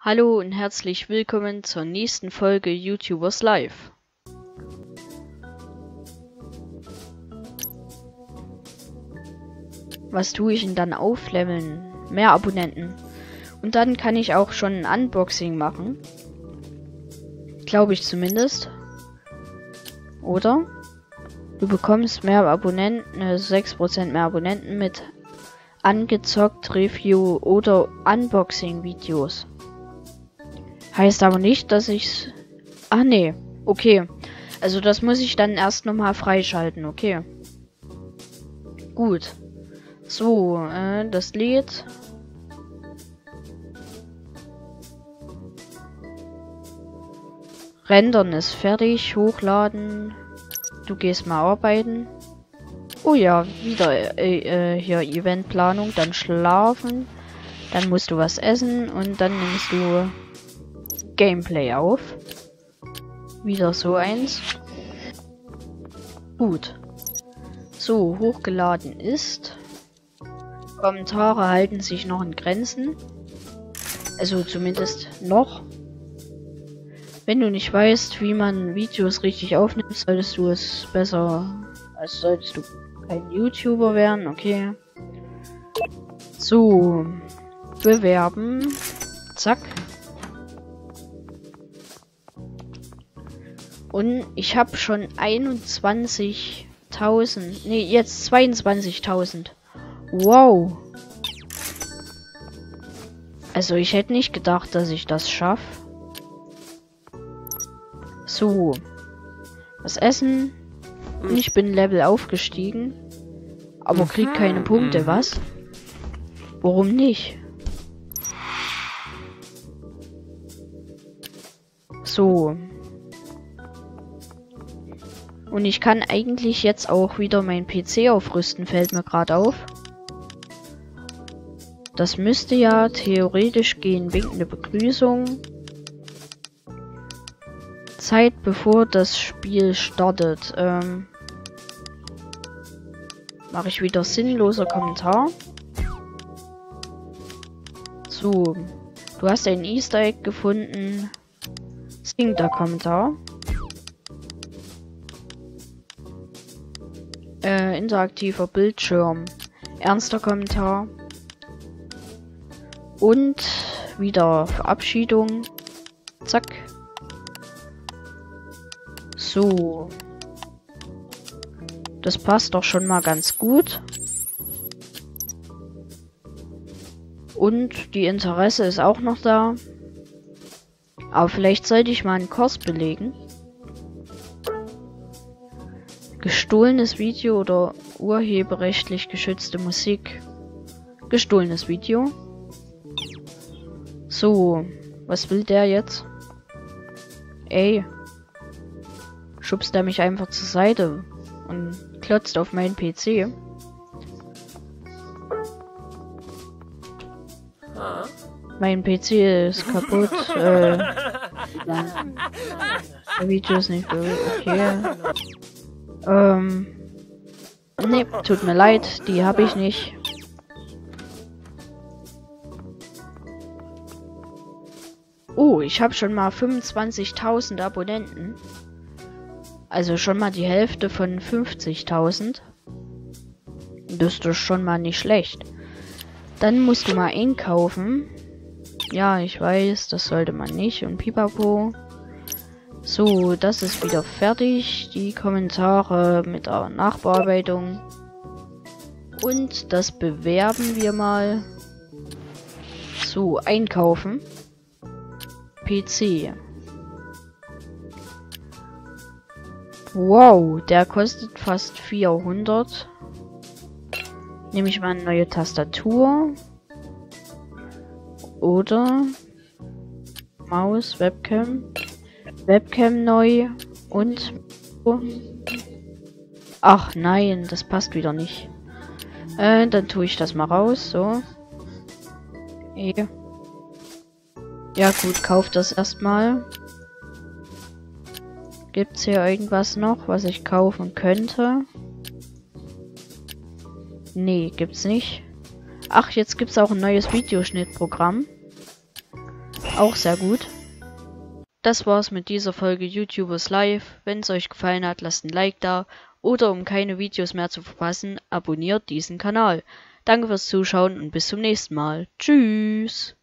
Hallo und herzlich willkommen zur nächsten Folge YouTubers Live. Was tue ich denn dann aufleveln? Mehr Abonnenten. Und dann kann ich auch schon ein Unboxing machen. Glaube ich zumindest. Oder? Du bekommst mehr Abonnenten, 6% mehr Abonnenten mit angezockt Review oder Unboxing Videos. Heißt aber nicht, dass ich's... Ach nee, okay. Also das muss ich dann erst nochmal freischalten, okay. Gut. So, das lädt. Rendern ist fertig, hochladen. Du gehst mal arbeiten. Oh ja, wieder hier Eventplanung, dann schlafen. Dann musst du was essen und dann nimmst du Gameplay auf. Wieder so eins. Gut. So, hochgeladen ist. Kommentare halten sich noch in Grenzen. Also zumindest noch. Wenn du nicht weißt, wie man Videos richtig aufnimmt, solltest du es besser... Also solltest du kein YouTuber werden, okay. So. Bewerben. Zack. Und ich habe schon 21.000. Nee, jetzt 22.000. Wow. Also ich hätte nicht gedacht, dass ich das schaffe. So. Was essen. Und ich bin Level aufgestiegen. Aber krieg keine Punkte, was? Warum nicht? So. Und ich kann eigentlich jetzt auch wieder mein PC aufrüsten, fällt mir gerade auf. Das müsste ja theoretisch gehen, winkende Begrüßung. Zeit bevor das Spiel startet. Mache ich wieder sinnloser Kommentar. So. Du hast ein Easter Egg gefunden. Sinkender Kommentar. Interaktiver Bildschirm. Ernster Kommentar. Und wieder Verabschiedung. Zack. So. Das passt doch schon mal ganz gut. Und die Interesse ist auch noch da. Aber vielleicht sollte ich mal einen Kurs belegen. Gestohlenes Video oder urheberrechtlich geschützte Musik. Gestohlenes Video. So, was will der jetzt? Ey. Schubst er mich einfach zur Seite und klotzt auf meinen PC. Mein PC ist kaputt. Der Video ist nicht okay. Ne, tut mir leid, die habe ich nicht. Oh, ich habe schon mal 25.000 Abonnenten. Also schon mal die Hälfte von 50.000. Das ist doch schon mal nicht schlecht. Dann musst du mal einkaufen. Ja, ich weiß, das sollte man nicht. Und pipapo. So, das ist wieder fertig. Die Kommentare mit der Nachbearbeitung. Und das bewerben wir mal. So, einkaufen. PC. Wow, der kostet fast 400. Nehme ich mal eine neue Tastatur. Oder Maus, Webcam. Webcam neu und... Ach nein, das passt wieder nicht. Dann tue ich das mal raus, so. Ja gut, kauft das erstmal. Gibt's hier irgendwas noch, was ich kaufen könnte? Nee, gibt's nicht. Ach, jetzt gibt's auch ein neues Videoschnittprogramm. auch sehr gut. Das war's mit dieser Folge YouTubers Live. Wenn es euch gefallen hat, lasst ein Like da oder um keine Videos mehr zu verpassen, abonniert diesen Kanal. Danke fürs Zuschauen und bis zum nächsten Mal. Tschüss!